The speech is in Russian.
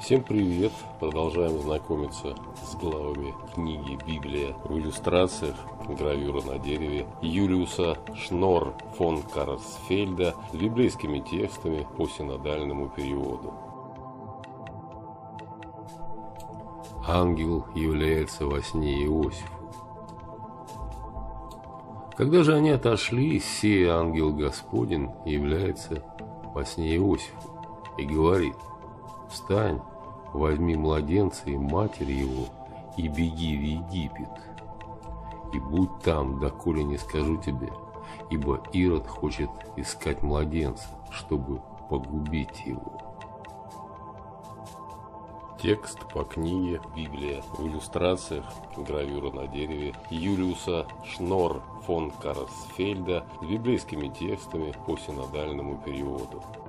Всем привет! Продолжаем знакомиться с главами книги «Библия» в иллюстрациях, гравюра на дереве Юлиуса Шнор фон Карсфельда с библейскими текстами по синодальному переводу. Ангел является во сне Иосифу. Когда же они отошли, сей ангел Господень является во сне Иосифу и говорит: «Встань, возьми младенца и матерь его, и беги в Египет, и будь там, доколе не скажу тебе, ибо Ирод хочет искать младенца, чтобы погубить его». Текст по книге «Библия» в иллюстрациях, гравюра на дереве Юлиуса Шнор фон Карсфельда с библейскими текстами по синодальному переводу.